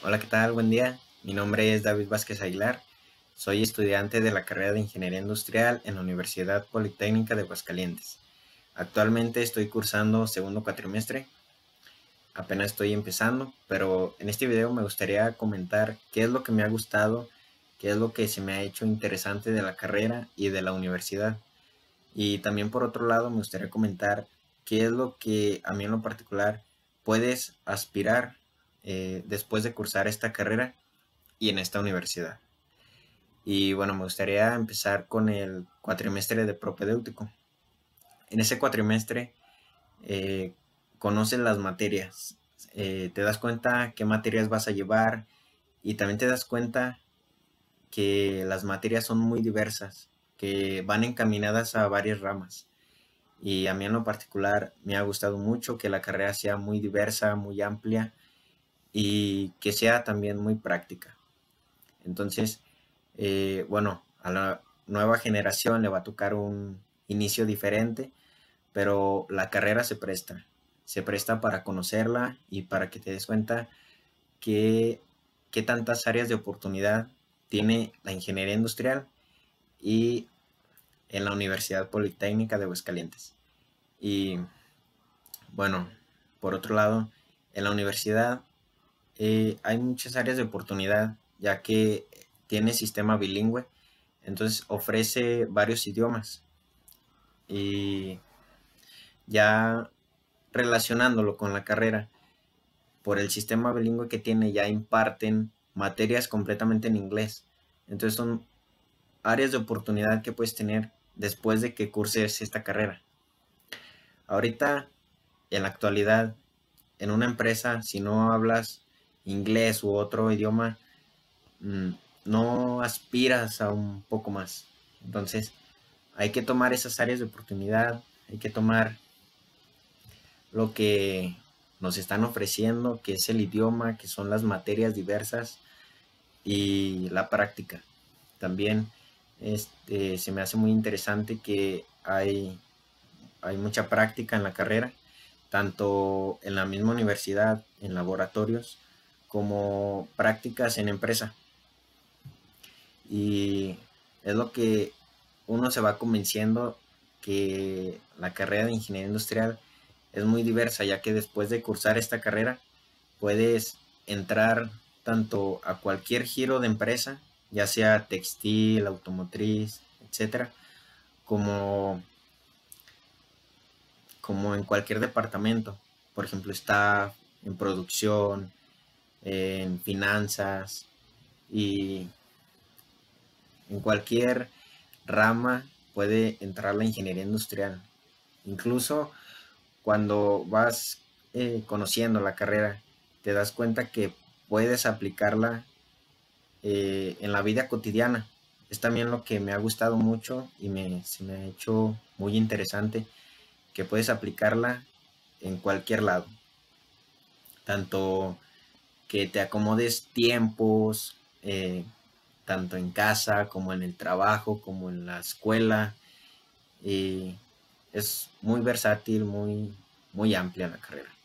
Hola, ¿qué tal? Buen día. Mi nombre es David Vázquez Aguilar. Soy estudiante de la carrera de Ingeniería Industrial en la Universidad Politécnica de Aguascalientes. Actualmente estoy cursando segundo cuatrimestre. Apenas estoy empezando, pero en este video me gustaría comentar qué es lo que me ha gustado, qué es lo que se me ha hecho interesante de la carrera y de la universidad. Y también por otro lado me gustaría comentar qué es lo que a mí en lo particular puedes aspirar después de cursar esta carrera y en esta universidad. Y bueno, me gustaría empezar con el cuatrimestre de propedéutico. En ese cuatrimestre eh, conoces las materias, te das cuenta qué materias vas a llevar y también te das cuenta que las materias son muy diversas, que van encaminadas a varias ramas. Y a mí en lo particular me ha gustado mucho que la carrera sea muy diversa, muy amplia y que sea también muy práctica. Entonces, bueno, a la nueva generación le va a tocar un inicio diferente, pero la carrera se presta para conocerla y para que te des cuenta que, qué tantas áreas de oportunidad tiene la ingeniería industrial y en la Universidad Politécnica de Aguascalientes. Y bueno, por otro lado, en la universidad hay muchas áreas de oportunidad, ya que tiene sistema bilingüe, entonces ofrece varios idiomas. Y ya relacionándolo con la carrera, por el sistema bilingüe que tiene, ya imparten materias completamente en inglés. Entonces son áreas de oportunidad que puedes tener después de que curses esta carrera. Ahorita, en la actualidad, en una empresa, si no hablas inglés u otro idioma, mm, no aspiras a un poco más. Entonces, hay que tomar esas áreas de oportunidad, hay que tomar lo que nos están ofreciendo, que es el idioma, que son las materias diversas y la práctica. También se me hace muy interesante que hay mucha práctica en la carrera, tanto en la misma universidad, en laboratorios, como prácticas en empresa. Y es lo que uno se va convenciendo que la carrera de ingeniería industrial es muy diversa, ya que después de cursar esta carrera puedes entrar tanto a cualquier giro de empresa, ya sea textil, automotriz, etcétera, como, como en cualquier departamento. Por ejemplo, está en producción, en finanzas y en cualquier rama puede entrar la ingeniería industrial. Incluso cuando vas conociendo la carrera, te das cuenta que puedes aplicarla en la vida cotidiana. Es también lo que me ha gustado mucho y se me ha hecho muy interesante, que puedes aplicarla en cualquier lado. Tanto que te acomodes tiempos, tanto en casa como en el trabajo, como en la escuela. Y es muy versátil, muy amplia la carrera.